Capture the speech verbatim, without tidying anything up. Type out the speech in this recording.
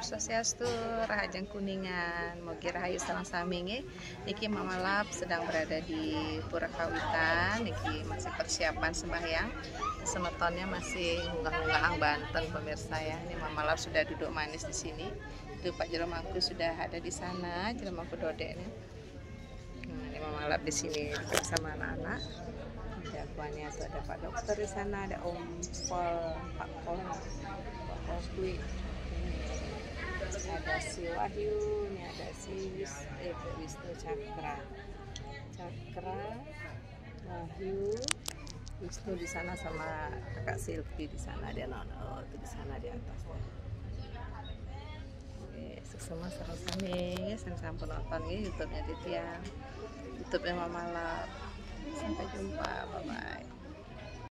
Swastiastu, Rahajeng Kuningan, Mogi Rahayu sareng sami nggih. Niki Mama Lab sedang berada di Pura Kawitan, niki masih persiapan sembahyang. Semetonnya masih ngunggah-ngunggahang Banten pemirsa ya. Ini Mama Lab sudah duduk manis di sini. Itu Pak Jeromangku sudah ada di sana, Jeromangku Dodeknya. Nah, ini Mama Lab di sini bersama anak-anak. Ada tuannya tuh, ada Pak Dokter di sana, ada Om Pol, Pak Pol, Pak Pol ada si Wahyu, ini ada si Wis, eh, Wisnu Cakra, Cakra, Wahyu, Wisnu di sana sama kakak Silvi di sana, dia nono itu di sana di atas. Oke, semua sama-sama, sama-sama penonton ya YouTube-nya Ditya, YouTube-nya Mama Lab. Sampai jumpa, bye bye.